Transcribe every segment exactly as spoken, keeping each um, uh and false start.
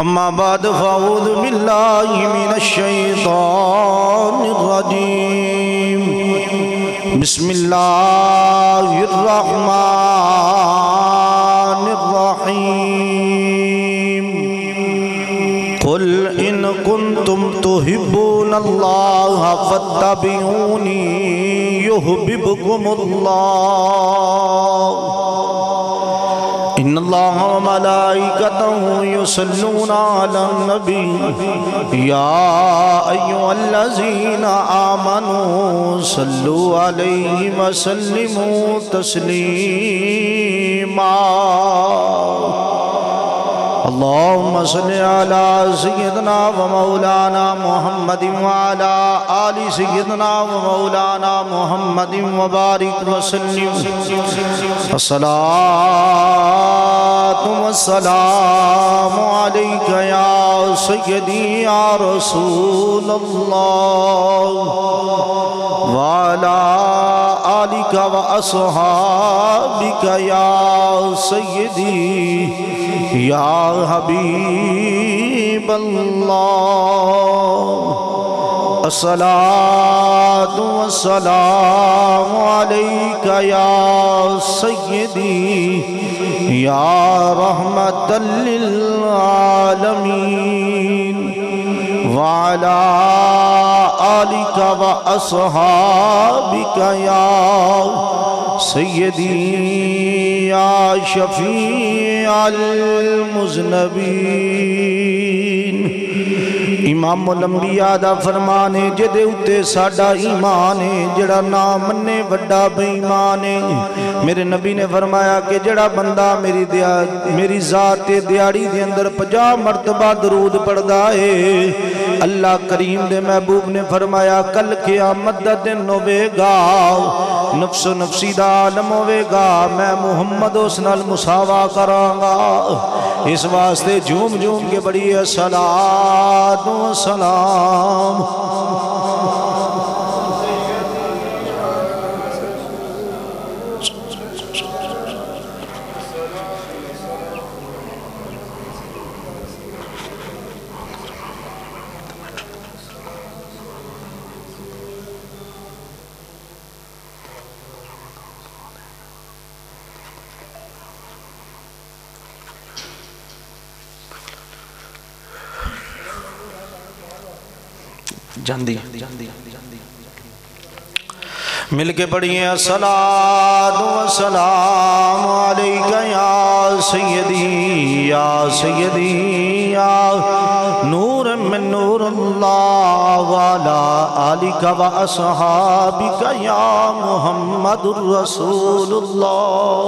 أما بعد فأعوذ بالله من الشيطان الرجيم بسم الله الرحمن الرحيم قل إن كنتم تحبون الله فاتبعوني يحببكم الله إن الله وملائكته يصلون على النبي يا أيها الذين آمنوا صلوا عليه وسلموا تسليما اللهم صل على سيدنا ومولانا محمد وعلى آل سيدنا ومولانا محمد وبارك وسلم الصلاة والسلام عليك يا سيدي يا رسول الله وعلى آلك وأصحابك يا سيدي يا حبیب اللہ الصلاة والسلام علیک یا سیدی یا رحمت للعالمین وعلى آلك وأصحابك يا سيدي يا شفيع المذنبين امام الانبیاء دا فرمانے جدے اتے ساڑا ایمان ہے جڑا نام مننے وڈا بے ایمان ہے میرے نبی نے فرمایا کہ جڑا بندہ میری دیا میری ذات دیاڑی دے اندر پجا مرتبہ درود پڑھدا ہے اللہ کریم دے محبوب نے فرمایا کل قیامت دا دن ہوے گا نفس و نفسی دا عالم ہوے گا میں محمد اس نال مساوا کراں گا اس واسطے جھوم جھوم کے بڑی صلاۃ و سلام جاندی مل کے پڑھئے الصلاۃ والسلام علیک یا سیدی یا سیدی یا نور من نور اللہ وعلا آلک و اصحابک یا محمد الرسول اللہ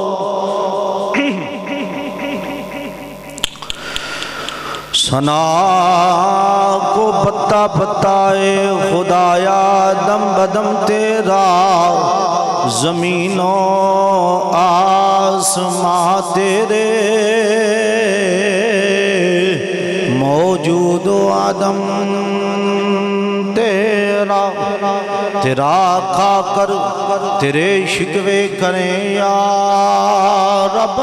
سنا کو پتا پتائے خدایا دم بدم تیرا زمین و آسماں تیرے موجود و آدم تیرا تیرا کھا کر تیرے شکوے کریں یا رب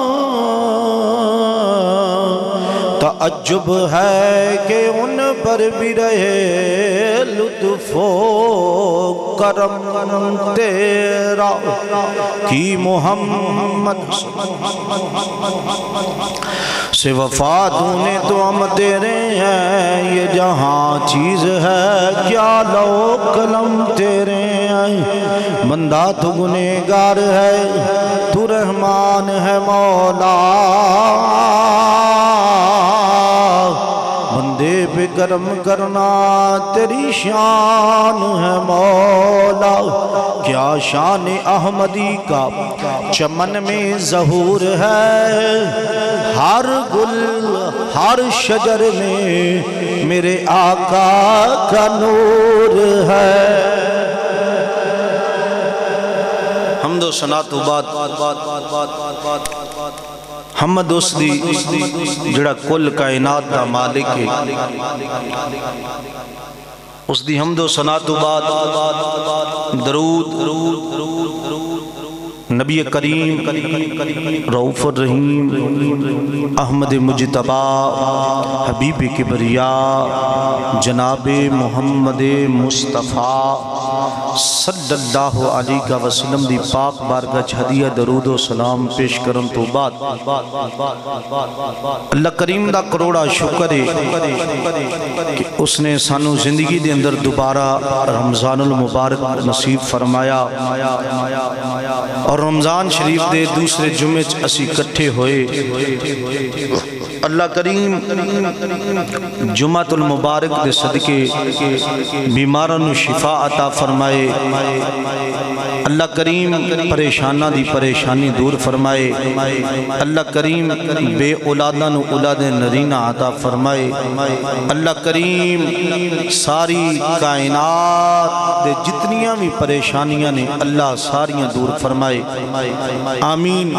تعجب ہے کہ ان پر بھی رہے لطف و کرم تیرا کی محمد سے وفا دونے تو ہم تیرے ہیں یہ جہاں چیز ہے کیا لو قلم تیرے ہیں بندہ تو گنہگار ہے تو رحمان ہے مولا بندے پہ کرم کرنا تیری شان ہے مولا کیا شان احمدی کا چمن میں ظہور ہے ہر گل ہر شجر میں میرے آقا کا نور ہے حمد و ثنا تو بعد حمد اس دی جڑا کل کائنات دا مالک ہے اس دی حمد و ثنا تو بعد درود نبی کریم رؤوف الرحیم احمد مجتبی حبیب کبریا جناب محمد مصطفیٰ صلی اللہ علیہ وسلم دی پاک بارگاہ ہدیہ درود و سلام پیش کرن تو بعد اللہ کریم دا کروڑا شکر ہے کہ اس نے سانو زندگی دے اندر دوبارہ رمضان المبارک نصیب فرمایا اور رمضان شریف دے دوسرے جمعے اسی کٹھے ہوئے اللہ کریم جمعۃ المبارک دے صدقے بیماروں شفا عطا فرمائے اللہ کریم پریشانہ دی پریشانی دور فرمائے اللہ کریم بے اولادہ نو اولاد نرینہ عطا فرمائے اللہ کریم ساری کائنات دے جتنیاں بھی پریشانیاں نے اللہ ساریاں دور فرمائے آمین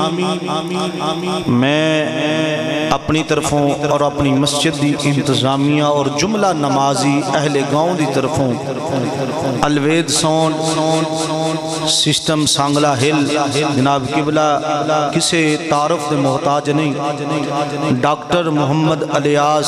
میں اپنی طرفوں اور اپنی مسجد دی انتظامیہ اور جملہ نمازی اہل گاؤں دی طرفوں الوید سونڈ سسٹم سانگلہ ہل جناب قبلہ کسے تعارف دے محتاج نہیں ڈاکٹر محمد الیاس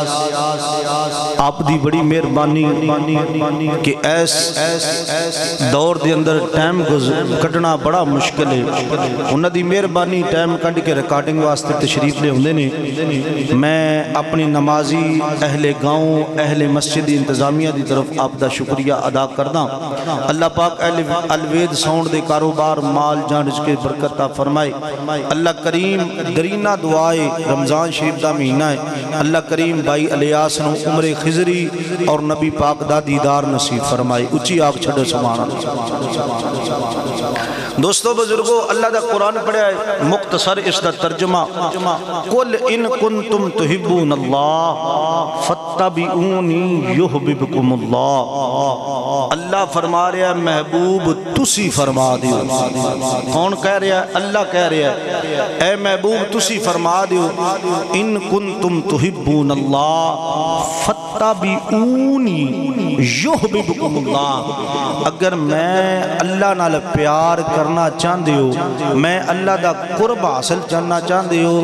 آپ دی بڑی مہربانی کہ ایس دور دے اندر ٹائم کٹنا بڑا مشکل ہے انہاں دی مہربانی ٹائم کٹ کے ریکارڈنگ واسطے تشریف لے ہوندے نے میں اپنی نمازی اہل گاؤں اہل مسجد انتظامیہ دی طرف آپ دا شکریہ ادا کردہ اللہ پاک الوید ساؤنڈ دے کاروبار مال جان رزق برکت عطا فرمائے اللہ کریم درینہ دعائے رمضان شریف دا مہینہ ہے اللہ کریم بھائی الیاس نو عمر خضری اور نبی پاک دا دیدار نصیب فرمائے اچھی آگ چھڑے سبحان اللہ دوستو بزرگو اللہ دا قرآن پڑھا ہے مختصر اس دا ترجمہ قل ان کنتم تحبون اللہ فتبعونی یحببکم اللہ اللہ فرما رہا ہے محبوب تسی فرما دیو کون کہہ رہا ہے اللہ کہہ رہا ہے اے محبوب تسی فرما دیو ان کنتم تحبون اللہ فتبعونی یحببکم اللہ اگر میں اللہ نال پیار کرنا چاہتے ہو میں اللہ دا قرب حاصل چاہنا چاہتے ہو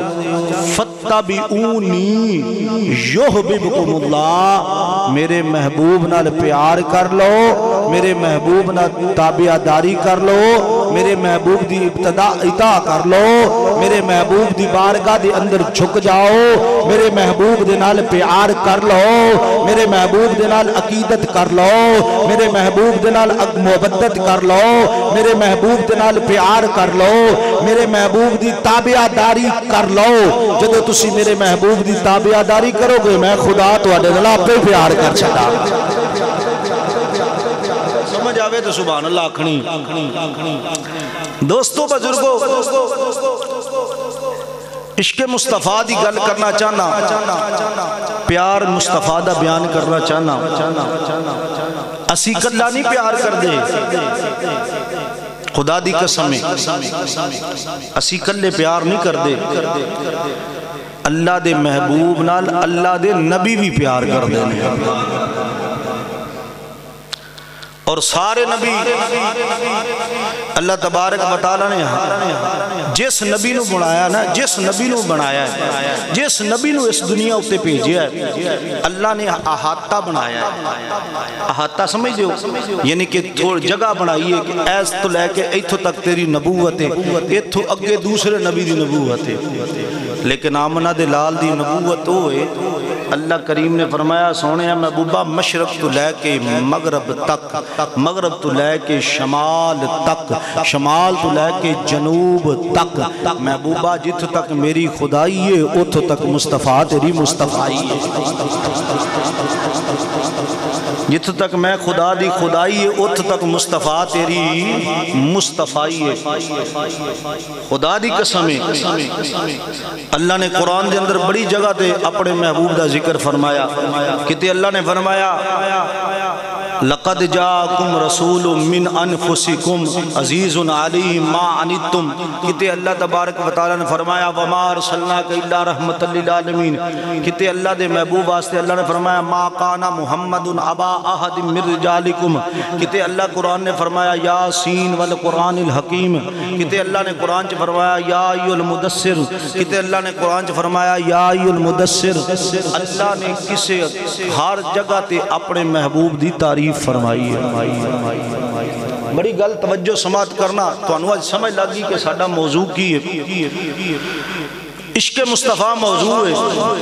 فتبعونی یحببکم اللہ میرے محبوب نال پیار کر لو میرے محبوب نال تابعداری کر لو میرے محبوب دی ابتدا اطاع کر لو میرے محبوب دی بارگاہ دی اندر جھک جاؤ میرے محبوب دے نال پیار کر لو میرے محبوب دے نال عقیدت کر لو میرے محبوب دے نال محبت کر لو میرے محبوب دے نال پیار کر لو میرے محبوب دی تابعداری کر لو جدو تسی میرے محبوب دی تابعداری کرو گے میں خدا تو اڈے دل آپ پہ پیار کر چھڑا سمجھ آوے تو سبحان اللہ کھنی دوستو بزرگو عشق مصطفیٰ دی گل کرنا چاہنا پیار مصطفیٰ دا بیان کرنا چاہنا اسی کلا نہیں پیار کر دے خدا دی قسم اسی کلے پیار نہیں کر دے اللہ دے محبوب نال اللہ دے نبی بھی پیار کر دے اور سارے نبی اللہ تبارک و تعالیٰ نے جس نبی نو بنایا نا جس نبی نو بنایا ہے جس نبی نو اس دنیا اتے بھیجیا ہے اللہ نے احاطہ بنایا ہے احاطہ سمجھ دیو یعنی کہ تھوڑ جگہ بنائی ہے کہ ایس تو لے کے ایتھو تک تیری نبوت ہے ایتھو اگے دوسرے نبی دی نبوت ہے لیکن آمنہ دے لال دی نبوت ہوئے اللہ کریم نے فرمایا سونے محبوبہ مشرق تو لے کے مغرب تک مغرب تو لے کے شمال تک شمال تو لے کے جنوب تک محبوبہ جت تک میری خدائی ہے اتھ تک مصطفیٰ تیری مصطفیٰ ہے جت تک میں خدا دی خدائی ہے اتھ تک مصطفیٰ تیری مصطفیٰ ہے خدا دی قسم ہے اللہ نے قرآن دے اندر بڑی جگہ تے اپنے محبوب دا ذکر فرمایا کہتے اللہ نے فرمایا لقد جاءکم رسول من انفسکم عزیز علی ما عنتم، کہتے اللہ تبارک و تعالیٰ نے فرمایا وما ارسلناک الا رحمت للعالمین، کہتے اللہ دے محبوب واسطے اللہ نے فرمایا ما کان محمد ابا احد من رجالکم، کہتے اللہ قرآن نے فرمایا یاسین والقرآن الحکیم، کہتے اللہ نے قرآن چ فرمایا یا ایھا المدثر، کہتے اللہ نے قرآن چ فرمایا یا ایھا المدثر۔ اللہ نے کسے ہر جگہ تے اپنے محبوب دی تعریف فرمائی ہے۔ بڑی گل توجہ سماعت کرنا، تو انہوں آج سمجھ لگی کہ ساڈا موضوع کی ہے، عشق مصطفیٰ موضوع ہے۔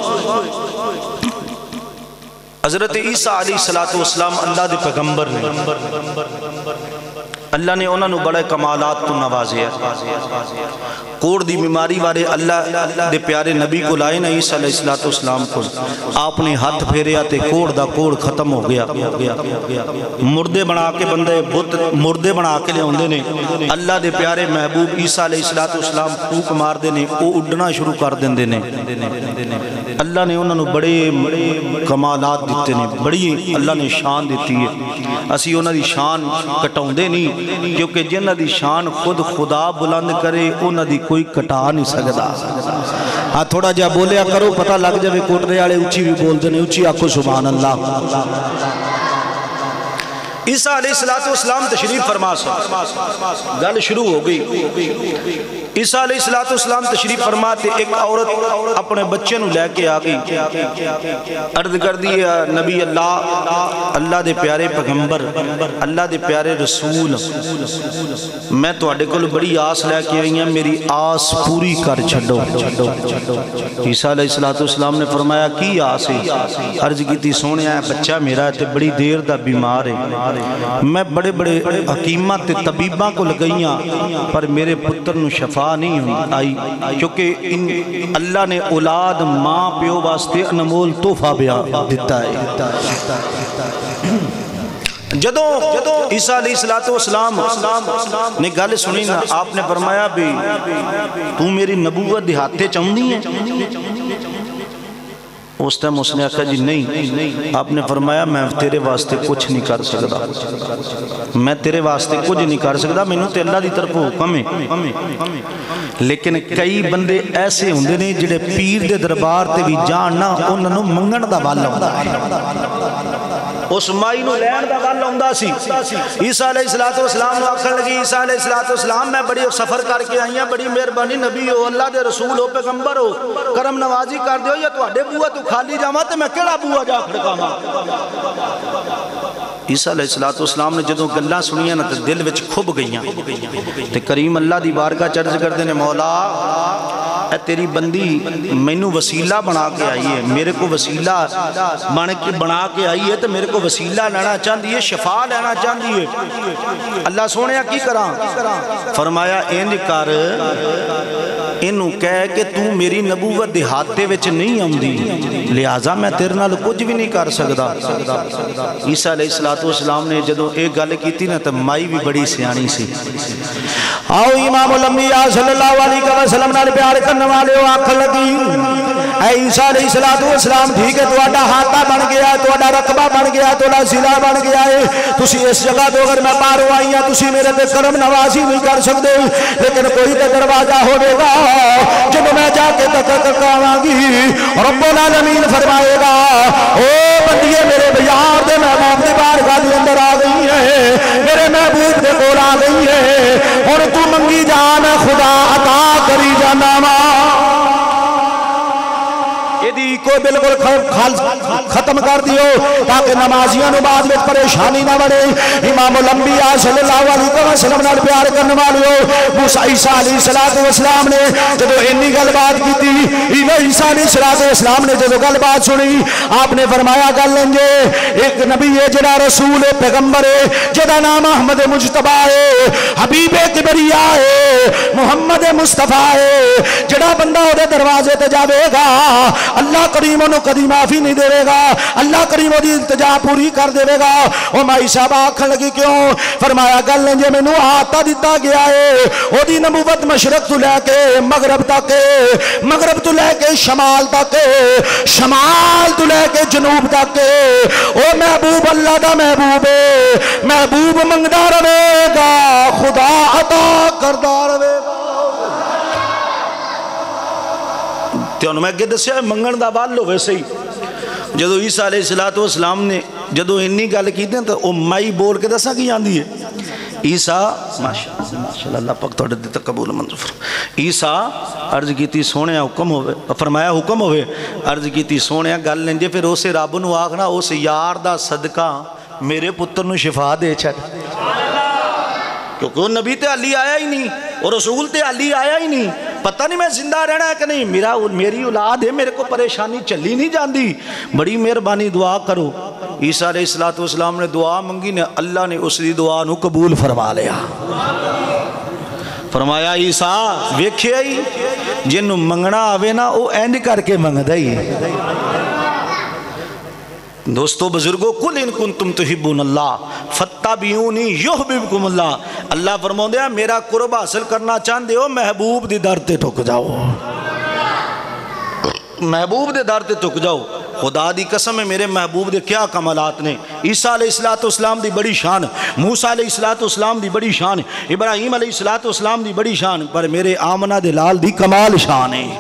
حضرت عیسیٰ علیہ السلام اللہ دے پیغمبر نے، اللہ نے انہوں نے بڑے کمالات تو نوازے ہیں۔ کوڑ دی بیماری والے اللہ دے پیارے نبی کو لائے نا عیسیٰ علیہ السلام کو، آپ نے ہاتھ پھیرے آتے کوڑ دا کوڑ ختم ہو گیا، مردے بنا کے بندے بت مردے بنا کے لے ہوندے نے، اللہ دے پیارے محبوب عیسیٰ علیہ السلام پھوک مار دے نے، وہ اڈنا شروع کر دیندے نے۔ اللہ نے انہوں نے بڑے کمالات دیتے نے، بڑی اللہ نے شان دیتی ہے۔ اسی انہوں دی شان کٹاؤں دے نہیں، کیونکہ جنہ دی شان خود خدا بلند کرے انہوں دی کوئی کٹا نہیں سکتا۔ ہاں تھوڑا جا بولیا کرو، پتہ لگ جائے کوٹرے والے اچھی بھی بول دے، اچھی آکھو سبحان اللہ۔ عیسیٰ علیہ السلام تشریف فرما سا، گل شروع ہو گئی۔ عیسیٰ علیہ السلام تشریف فرماتے، ایک عورت اپنے بچے نو لے کے آگئی، عرض کر دی نبی اللہ، اللہ دے پیارے پیغمبر، اللہ دے پیارے رسول، میں تو اڈے کل بڑی آس لے کے آئی ہیں، میری آس پوری کر چھڑو۔ عیسیٰ علیہ السلام نے فرمایا کی آس ہے؟ عرض کی تھی سونے آیا بچہ میرا ہے تے بڑی دیر دا بیمار ہے، میں بڑے بڑے حکیمات تے طبیباں کو لگئیاں پر میرے پتر نو شفا نہیں آئی، کیونکہ اللہ نے اولاد ماں پیو واسطے انمول تحفہ بیان دیتا ہے۔ جدو عیسیٰ علیہ السلام نے گل سنی نا، آپ نے فرمایا بھی تو میری نبوت دیہاتے چاہندی ہے؟ اس ٹائم اس نے کہا جی نہیں۔ آپ نے فرمایا میں تیرے واسطے کچھ نہیں کر سکتا، میں تیرے واسطے کچھ نہیں کر سکتا، میں نے تے اللہ دی طرف حکم ہے۔ لیکن کئی بندے ایسے ہوندے نے جڑے پیر دے دربار تے بھی جاننا انہاں نوں منگن دا ول ہوندا ہے، اس مائی نو لین دا ول ہوندا سی۔ عیسیٰ علیہ السلام نو آکھن لگی عیسیٰ علیہ السلام میں بڑی سفر کر کے آئی ہوں، بڑی مہربانی نبی ہو، اللہ دے رسول ہو، پیغمبر ہو، کرم نوازی کر دیو، یا تواڈے بوئے تو خالی جاواں تے میں کیڑا بوئا جا کھڑکاواں۔ عیسیٰ علیہ السلام نے جدوں گلاں سنیاں نا تے دل وچ کھب گئیاں تے کریم اللہ دی بارگاہ چرج کردے نے مولا اے تیری بندی مینوں وسیلہ بنا کے آئی ہے، میرے کو وسیلہ بن کے بنا کے آئی ہے تو میرے کو وسیلہ لینا چاہتی ہے، شفا لینا چاہتی ہے۔ اللہ سونے کی کراں؟ فرمایا انج کر انہوں کہے کہ تو میری نبوت دیہاتے وچ نہیں آمدی، لہٰذا میں تیرے نال کچھ بھی نہیں کر سکتا۔ عیسیٰ علیہ السلام نے جدوں ایک گل کیتی نا تو مائی بھی بڑی سیانی سی۔ آؤ امام الانبیاء صلی اللہ علیہ وسلم نال پیار کرنے والے ہو، آنکھ لگی اے عیسیٰ علیہ السلام ٹھیک ہے تہاڈا ہاتھا بن گیا ہے، تہاڈا رقبہ بن گیا ہے، تہاڈا ضلع بن گیا ہے، تسی اس جگہ تو اگر میں باہروں آئی ہوں تسی میرے تے کرم نوازی نہیں کر سکتے، لیکن کوئی تے دروازہ ہوے گا جب میں جا کے تک کراواں گی، رب العالمین فرمائے گا او بندیے میرے بیار دے محبوب دے بارگاہ دے اندر آ گئی ہے، میرے محبوب دے کول آ گئی ہے، اور تو منگی جان خدا عطا کری جانا وا۔ یہ کو بالکل ختم کر دیو تاکہ نمازیاں نو بعد میں پریشانی نہ بڑے۔ امام الانبیاء صلی اللہ علیہ وسلم نال پیار کرنے والے موسیٰ عیسیٰ علیہ السلام نے جدو انی گل بات کی تھی، عیسیٰ علیہ السلام نے جدو گل بات سنی آپ نے فرمایا گل لنجے ایک نبی ہے جڑا رسول پیغمبر ہے جدا نام احمد مجتبی ہے، حبیب کبریا ہے، محمد مصطفیٰ ہے، جڑا بندہ وہ دروازے تے جاوے گا اللہ کریم انہوں کدی معافی نہیں دے گا، اللہ کریم دی التجا پوری کر دے گا۔ او مائی صاحب آکھن لگی کیوں؟ فرمایا گل جے مینوں آتا دتا گیا ہے او دی نبوت مشرق تو لے کے مغرب تک، مغرب تو لے کے شمال تک، شمال تو لے کے جنوب تک، او محبوب اللہ دا محبوب ہے، محبوب منگدا رہے گا خدا عطا کردا رہے گا۔ تے انہوں میں اگے دسیا منگن دا وال ہوئے صحیح، جدو عیسیٰ علیہ السلام نے جدو انی گل کی دیں تو وہ مائی بول کے دسا کی آندی ہے عیسیٰ ماشاءاللہ اللہ پاک توڑے دیتا قبول منظور عیسیٰ عرض کیتی سونے حکم ہوئے فرمایا حکم ہوئے عرض کیتی سونے گل لیں جے پھر اسے رب نو آخنا اس یار دا صدقہ میرے پتر نو شفا دے چھڑ، کیونکہ وہ نبی تے علی آیا ہی نہیں اور رسول تے علی آیا ہی نہیں، پتہ نہیں میں زندہ رہنا ہے کہ نہیں، میرا میری اولاد ہے، میرے کو پریشانی چلی نہیں جاندی، بڑی مہربانی دعا کرو۔ عیسیٰ علیہ السلام نے دعا منگی نے اللہ نے اس دی دعا نو قبول فرما لیا، فرمایا عیسیٰ ویکھے ہی جنہوں منگنا آوے نا وہ اینڈ کر کے منگدہ ہی۔ دوستو بزرگو کل ان کنتم تحبون اللہ فتبعونی یحببکم اللہ، اللہ فرماؤں دیا میرا قرب حاصل کرنا چاہندے ہو محبوب دی در تے ٹھک جاؤ، محبوب دے در تے ٹھک جاؤ۔ خدا دی قسم ہے میرے محبوب دے کیا کمالات نے، عیسیٰ علیہ السلام دی بڑی شان، موسیٰ علیہ السلام دی بڑی شان، ابراہیم علیہ السلام دی بڑی شان، پر میرے آمنہ دے لال دی کمال شان ہے۔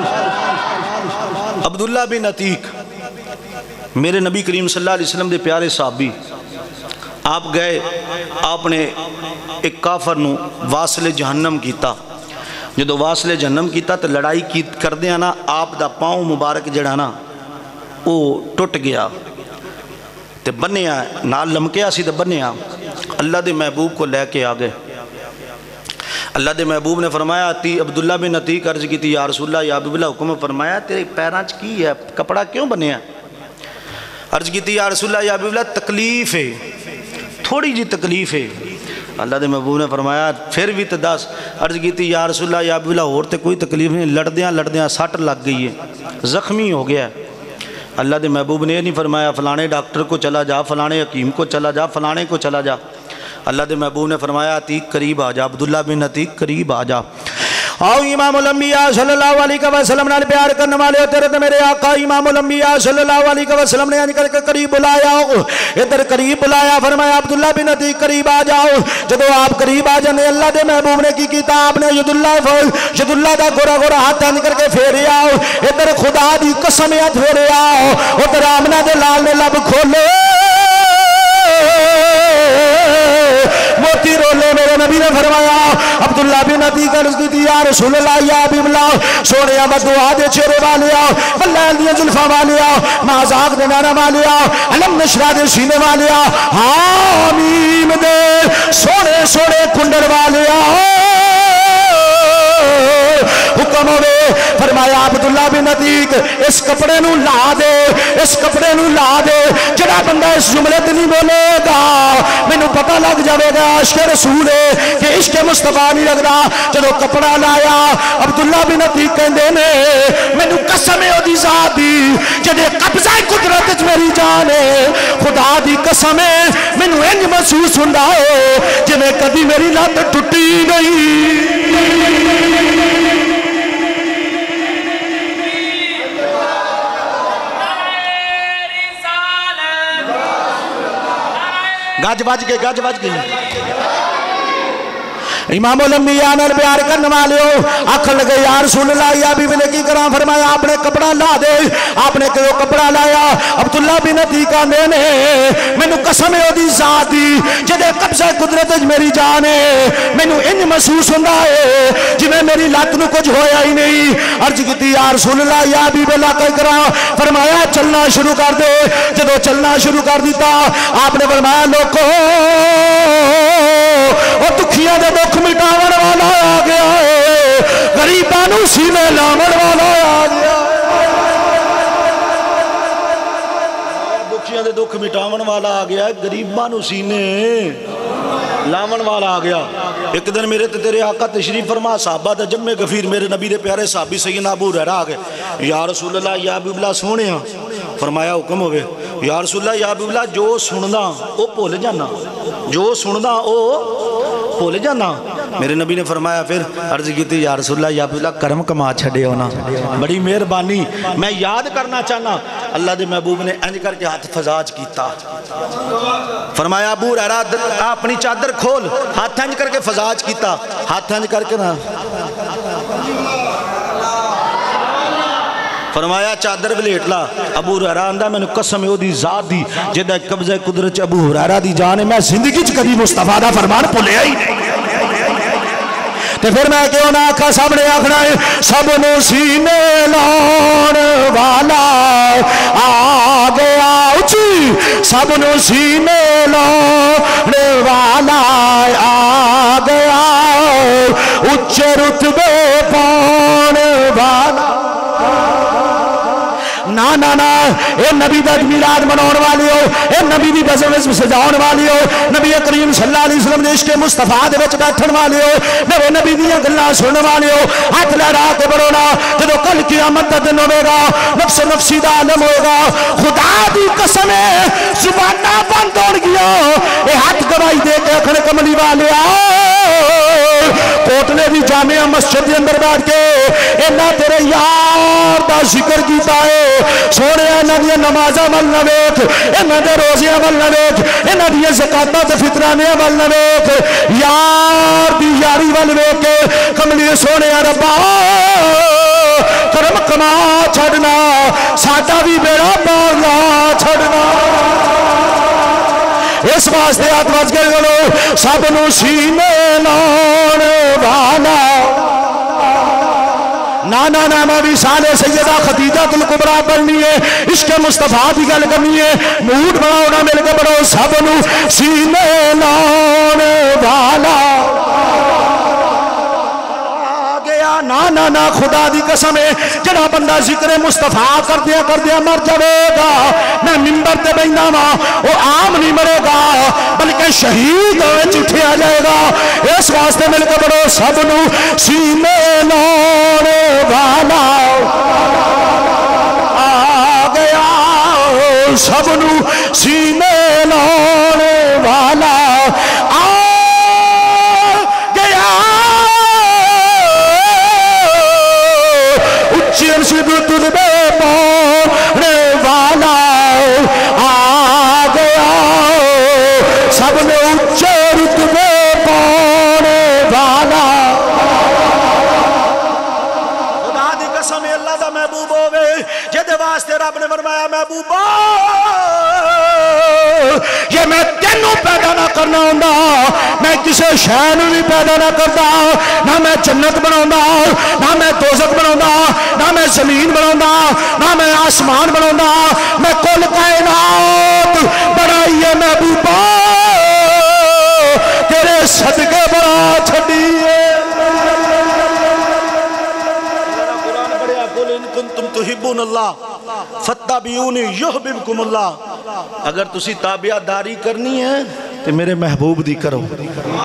عبداللہ بن عتیق میرے نبی کریم صلی اللہ علیہ وسلم دے پیارے صحابی، آپ گئے آپ نے ایک کافر نو واصل جہنم کیتا، جدو واصل جہنم کیتا تو لڑائی کی کر دیا نا آپ دا پاؤں مبارک جڑا نا وہ ٹوٹ گیا تے بنیا نال لمکیا سی تے بنیا، اللہ دے محبوب کو لے کے آگئے، اللہ دے محبوب نے فرمایا تی عبداللہ بن عتیق عرض کی تھی یا رسول اللہ یا حبیب اللہ حکم فرمایا تیرے پیرانچ کی ہے کپڑا کیوں بنیا؟ عرض کی تھی یا رسول اللہ یا حبیب اللہ تکلیف ہے، تھوڑی جی تکلیف ہے، اللہ دے محبوب نے فرمایا پھر بھی تداس، عرض کی تھی یا رسول اللہ یا حبیب اللہ اور تے کوئی تکلیف نہیں، لڑدیاں لڑدیاں سٹ لگ گئی ہے زخمی ہو گیا ہے، اللہ دے محبوب نے یہ نہیں فرمایا فلانے ڈاکٹر کو چلا جا، فلانے حکیم کو چلا جا، فلانے کو چلا جا، اللہ دے محبوب نے فرمایا عتیق قریب آ جا، عبداللہ بن عتیق قریب آ جا، آؤ امام الانبیاء صلی اللہ علیہ وسلم نے پیار کرنے والے ہو تیرے تو میرے آقا امام الانبیاء صلی اللہ علیہ وسلم نے یعنی کر کے قریب بلایا، ادھر قریب بلایا، فرمایا عبداللہ بن عتیق قریب آ جاؤ، جدو آپ قریب آ جانے اللہ دے محبوب نے کی کیتا آپ نے ید اللہ ید اللہ دا گورا گورا ہاتھ ہاتھ کر کے پھیرے آؤ، ادھر خدا دی قسم ہاتھ پھیرے آؤ، ادھر آمنہ دے لال نے لب کھولے موتی رولے، میرے نبی نے فرمایا عبداللہ بن عتیق عرض کی تھی یا رسول اللہ یا حبیب اللہ سونیا بدعا دے چہرے والیا واللہ دیا زلفہ والیا مازاق دے نانا والیا علم نشرہ دے سینے والیا حامیم دے سونے سونے کنڈر والیا حکم ہوئے فرمایا عبداللہ بن عتیق اس کپڑے نو لا دے، اس کپڑے نو لا دے، جڑا بندہ اس جملے تے نہیں بولے گا میں نو پتہ لگ جاوے گا عشق رسول ہے کہ عشق مصطفیٰ نہیں لگ رہا، جدو کپڑا لایا عبداللہ بن عتیق کہندے نے میں نو قسم ہے دی ذات دی جدے قبضہ قدرت میری جان ہے، خدا دی قسم ہے میں نو انج محسوس ہوندا ہے جویں کبھی میری لت ٹوٹی نہیں۔ گاج باج کے گاج باج کے امام الانبیاء نے پیار کرنے والے ہو آکھن لگے یا رسول اللہ یا حبیب اللہ کی کرام فرمایا آپ نے کپڑا لا دے، آپ نے کہ وہ کپڑا لایا عبداللہ بن عتیق نے نے میں نو قسم ہے دی ذات دی جدے قبضہ قدرت میری جان ہے میں نو انج محسوس ہوندا ہے جویں میری لت نو کچھ ہویا ہی نہیں، عرض کی یا رسول اللہ یا حبیب اللہ کی کرام فرمایا چلنا شروع کر دے، جدو چلنا شروع کر دیتا آپ نے فرمایا لوکو اور دکھیاں دے دکھ مٹاون والا آ گیا ہے، غریبانو سینے لامن والا آ گیا ہے، دکھیاں دے دکھ مٹاون والا آ گیا ہے، غریبانو سینے لامن والا آ گیا، ایک دن میرے تے تیرے آقا تشریف فرما صحابہ دا جمع غفیر میرے نبی دے پیارے صحابی سیدنا ابو ہریرہ آ گئے یا رسول اللہ یا حبیب اللہ سونے ہاں فرمایا حکم ہوئے یا رسول اللہ یا حبیب اللہ جو سننا او بھول جانا جو سننا او بھول جانا میرے نبی نے فرمایا پھر عرض کی تھی یا رسول اللہ یا حبیب اللہ کرم کما چھڑے ہونا بڑی مہربانی میں یاد کرنا چاہنا اللہ دے محبوب نے انج کر کے ہاتھ فزاج کیتا فرمایا ابو ہریرہ اپنی چادر کھول ہاتھ انج کر کے فزاج کیتا ہاتھ انج کر کے نا فرمایا چادر بلیٹ لا ابو ہریرہ آندہ میں نے قسم او دی ذات دی جدہ قبضہ قدرت ابو ہریرہ دی جانے میں زندگی چ کبھی مصطفیٰ دا فرمان بھولیا ہی نہیں تے پھر میں کیوں نہ آکھا سامنے آکھنا ہے سب نو سینے لاؤن والا آ گیا اچھی سب نو سینے لاؤن والا آ گیا اچھے رتبے پاؤن والا نا نا نا اے نبی دا میلاد مناؤن والی ہو اے نبی دی بزم سجاؤن والی ہو نبی کریم صلی اللہ علیہ وسلم نے عشق مصطفیٰ دے وچ بیٹھن والی ہو میرے نبی دیاں گلاں سنن والی ہو ہاتھ لہرا کے بڑھونا جدو کل قیامت دا دن ہوئے گا نفس نفسی دا عالم ہوئے گا خدا دی قسم ہے زبانہ بند ہون گیا اے ہاتھ گواہی دے کے اکھنے کملی والے کوٹنے بھی جامعہ مسجد دے اندر بیٹھ کے اینا تیرے یار دا ذکر کیتا ہے سونے اینا دیا نماز عمل نویت اینا دیا روزی عمل نویت اینا دیا زکاة تے فطرانے عمل نویت یار دی یاری والویت کے کملی سونے ربا کرم کما چھڑنا ساٹا بھی بیڑا بارنا چھڑنا اس واسطے ہاتھ بچ گئے گلو سب نو سینے لاؤن والا نانا ناما بھی سالے سیدہ خدیجہ الکبریٰ پڑھنی ہے عشق مصطفیٰ بھی گل کرنی ہے موڈ بڑھاؤ نہ مل کے بڑھو سب نو سینے لاؤن والا نا نا نا خدا دی قسم ہے جڑا بندہ ذکر مصطفیٰ کر دیا کر دیا مر جائے گا میں منبر تے بیٹھا ہاں وہ عام نہیں مرے گا بلکہ شہید ہوئے چٹھے آ جائے گا اس واسطے مل کے بڑھو سب نو سینے لاؤن والا آ گیا سب نو سینے لاؤن والا آ تجھے پانے والا آ گیا سب نے اچھے رتبے پانے والا خدا دی قسم اللہ دا محبوب ہوئے جدے واسطے رب نے فرمایا محبوبا یہ میں تینوں پیدا نہ کرنا ہوں میں کسے شے نوں بھی پیدا نہ کرتا نہ میں جنت بناؤں نہ میں دوزخ بناؤں نہ میں زمین بناؤں نہ میں آسمان بناؤں میں کل کائنات بنائیے محبوبا تیرے صدقے بنا چھڑیے قرآن پڑھیا قل ان کنتم تحبون اللہ فتبعونی یحببکم اللہ اگر تسی تابعہ داری کرنی ہے تو میرے محبوب دی کرو